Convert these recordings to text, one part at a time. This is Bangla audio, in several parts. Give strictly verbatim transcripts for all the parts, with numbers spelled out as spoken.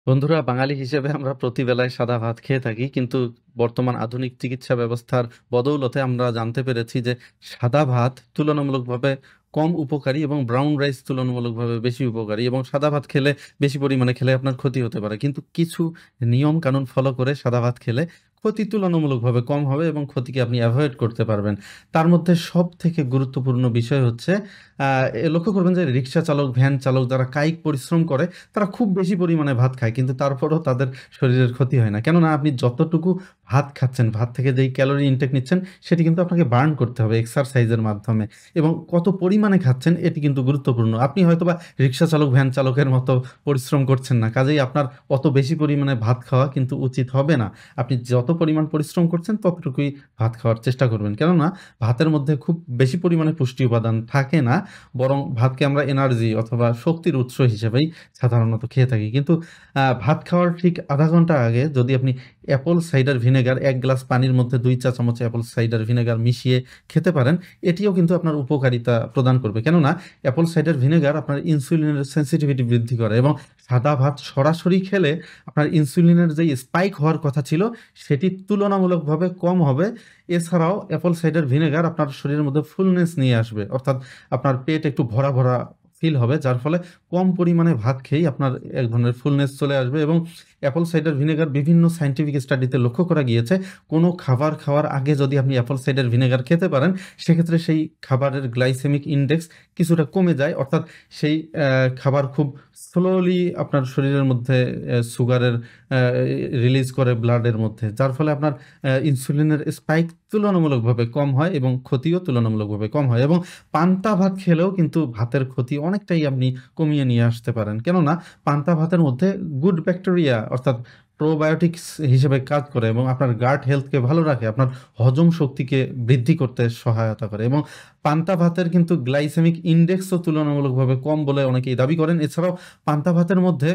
বন্ধুরা, বাঙালি হিসেবে আমরা প্রতিবেলায় সাদা ভাত খেয়ে থাকি, কিন্তু বর্তমান আধুনিক চিকিৎসা ব্যবস্থার বদৌলতে আমরা জানতে পেরেছি যে সাদা ভাত তুলনামূলকভাবে কম উপকারী এবং ব্রাউন রাইস তুলনামূলকভাবে বেশি উপকারী, এবং সাদা ভাত খেলে বেশি পরিমাণে খেলে আপনার ক্ষতি হতে পারে। কিন্তু কিছু নিয়ম কানুন ফলো করে সাদা ভাত খেলে ক্ষতি তুলনামূলকভাবে কম হবে এবং ক্ষতিকে আপনি অ্যাভয়েড করতে পারবেন। তার মধ্যে সব থেকে গুরুত্বপূর্ণ বিষয় হচ্ছে আহ, এ লক্ষ্য করবেন যে রিক্সা চালক, ভ্যান চালক যারা কায়িক পরিশ্রম করে তারা খুব বেশি পরিমাণে ভাত খায়, কিন্তু তারপরেও তাদের শরীরের ক্ষতি হয় না। কেননা আপনি যতটুকু ভাত খাচ্ছেন, ভাত থেকে যেই ক্যালোরি ইনটেক নিচ্ছেন, সেটি কিন্তু আপনাকে বার্ন করতে হবে এক্সারসাইজের মাধ্যমে, এবং কত পরিমাণে খাচ্ছেন এটি কিন্তু গুরুত্বপূর্ণ। আপনি হয়তোবা রিক্সা চালক, ভ্যান চালকের মতো পরিশ্রম করছেন না, কাজেই আপনার অত বেশি পরিমাণে ভাত খাওয়া কিন্তু উচিত হবে না। আপনি যত পরিমাণ পরিশ্রম করছেন ততটুকুই ভাত খাওয়ার চেষ্টা করবেন, কেননা ভাতের মধ্যে খুব বেশি পরিমাণে পুষ্টি উপাদান থাকে না, বরং ভাতকে আমরা এনার্জি অথবা শক্তির উৎস হিসেবেই সাধারণত খেয়ে থাকি। কিন্তু আ ভাত খাওয়ার ঠিক আধা ঘন্টা আগে যদি আপনি অ্যাপল সাইডার ভিনেগার এক গ্লাস পানির মধ্যে দুই চা চামচ অ্যাপল সাইডার ভিনেগার মিশিয়ে খেতে পারেন, এটিও কিন্তু আপনার উপকারিতা প্রদান করবে। কেননা অ্যাপল সাইডার ভিনেগার আপনার ইনসুলিনের সেনসিটিভিটি বৃদ্ধি করে, এবং সাদা ভাত সরাসরি খেলে আপনার ইনসুলিনের যেই স্পাইক হওয়ার কথা ছিল, সেটি তুলনামূলকভাবে কম হবে। এছাড়াও অ্যাপল সাইডার ভিনেগার আপনার শরীরের মধ্যে ফুলনেস নিয়ে আসবে। অর্থাৎ আপনার পেট একটু ভরা, ভরা ফিল হবে, যার ফলে কম পরিমাণে ভাত খেয়েই আপনার এক ধরনের ফুলনেস চলে আসবে। এবং অ্যাপল সাইডার ভিনেগার বিভিন্ন সায়েন্টিফিক স্টাডিতে লক্ষ্য করা গিয়েছে, কোনো খাবার খাওয়ার আগে যদি আপনি অ্যাপল সাইডার ভিনেগার খেতে পারেন, সেক্ষেত্রে সেই খাবারের গ্লাইসেমিক ইনডেক্স কিছুটা কমে যায়। অর্থাৎ সেই অ্যা খাবার খুব স্লোলি আপনার শরীরের মধ্যে অ্যা সুগারের অ্যা রিলিজ করে ব্লাডের মধ্যে। যার ফলে আপনার অ্যা ইনসুলিনের স্পাইক তুলনামূলকভাবে কম হয় এবং ক্ষতিও তুলনামূলকভাবে কম হয়। এবং পান্তা ভাত খেলেও কিন্তু ভাতের ক্ষতি অনেকটাই আপনি কমিয়ে নিয়ে আসতে পারেন। কেননা পান্তা ভাতের মধ্যে গুড ব্যাকটেরিয়া অর্থাৎ প্রোবায়োটিক্স হিসেবে কাজ করে এবং আপনার গাট হেলথকে ভালো রাখে, আপনার হজম শক্তিকে বৃদ্ধি করতে সহায়তা করে। এবং পান্তা ভাতের কিন্তু গ্লাইসেমিক ইনডেক্সও তুলনামূলকভাবে কম বলে অনেকেই দাবি করেন। এছাড়াও পান্তা ভাতের মধ্যে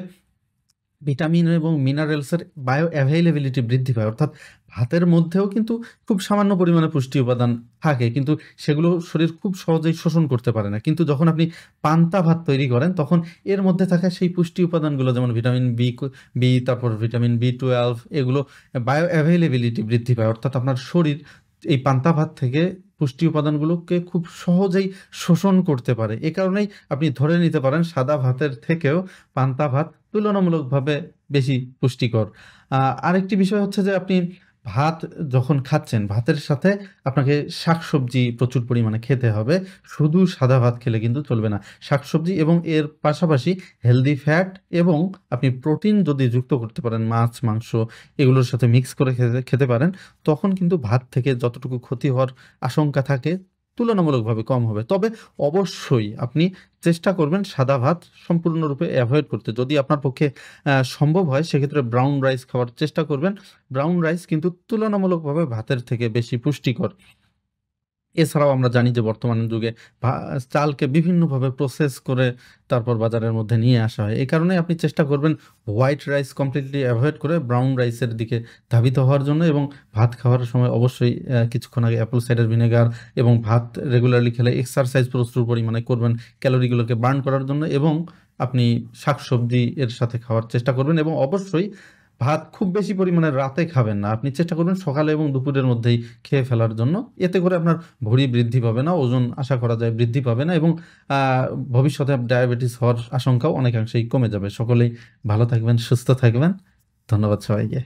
ভিটামিন এবং মিনারেলসের বায়ো অ্যাভেইলেবিলিটি বৃদ্ধি পায়। অর্থাৎ ভাতের মধ্যেও কিন্তু খুব সামান্য পরিমাণে পুষ্টি উপাদান থাকে, কিন্তু সেগুলো শরীর খুব সহজেই শোষণ করতে পারে না। কিন্তু যখন আপনি পান্তা ভাত তৈরি করেন, তখন এর মধ্যে থাকা সেই পুষ্টি উপাদানগুলো, যেমন ভিটামিন বি কু বি, তারপর ভিটামিন বি টুয়েলভ, এগুলো বায়ো অ্যাভেইলেবিলিটি বৃদ্ধি পায়। অর্থাৎ আপনার শরীর এই পান্তা ভাত থেকে পুষ্টি উপাদানগুলোকে খুব সহজেই শোষণ করতে পারে। এ কারণেই আপনি ধরে নিতে পারেন সাদা ভাতের থেকেও পান্তা ভাত তুলনামূলকভাবে বেশি পুষ্টিকর। আ আরেকটি বিষয় হচ্ছে যে আপনি ভাত যখন খাচ্ছেন, ভাতের সাথে আপনাকে শাকসবজি প্রচুর পরিমাণে খেতে হবে। শুধু সাদা ভাত খেলে কিন্তু চলবে না। শাকসবজি এবং এর পাশাপাশি হেলথি ফ্যাট এবং আপনি প্রোটিন যদি যুক্ত করতে পারেন, মাছ, মাংস এগুলোর সাথে মিক্স করে খেতে খেতে পারেন, তখন কিন্তু ভাত থেকে যতটুকু ক্ষতি হওয়ার আশঙ্কা থাকে তুলনামূলকভাবে কম হবে। তবে অবশ্যই আপনি চেষ্টা করবেন সাদা ভাত সম্পূর্ণরূপে এভয়েড করতে। যদি আপনার পক্ষে আ সম্ভব হয়, সেক্ষেত্রে ব্রাউন রাইস খাওয়ার চেষ্টা করবেন। ব্রাউন রাইস কিন্তু তুলনামূলকভাবে ভাতের থেকে বেশি পুষ্টিকর। এছাড়াও আমরা জানি যে বর্তমান যুগে ভা চালকে বিভিন্নভাবে প্রসেস করে তারপর বাজারের মধ্যে নিয়ে আসা হয়। এই কারণে আপনি চেষ্টা করবেন হোয়াইট রাইস কমপ্লিটলি এভয়েড করে ব্রাউন রাইসের দিকে ধাবিত হওয়ার জন্য, এবং ভাত খাওয়ার সময় অবশ্যই অ্যা কিছুক্ষণ আগে অ্যাপল সাইডার ভিনেগার এবং ভাত রেগুলারলি খেলে এক্সারসাইজ প্রচুর পরিমাণে করবেন ক্যালোরিগুলোকে বার্ন করার জন্য, এবং আপনি শাকসবজি এর সাথে খাওয়ার চেষ্টা করবেন, এবং অবশ্যই ভাত খুব বেশি পরিমাণে রাতে খাবেন না। আপনি চেষ্টা করবেন সকালে এবং দুপুরের মধ্যেই খেয়ে ফেলার জন্য। এতে করে আপনার ভুঁড়ি বৃদ্ধি পাবে না, ওজন আশা করা যায় বৃদ্ধি পাবে না, এবং আ ভবিষ্যতে ডায়াবেটিস হওয়ার আশঙ্কাও অনেকাংশেই কমে যাবে। সকলেই ভালো থাকবেন, সুস্থ থাকবেন। ধন্যবাদ সবাইকে।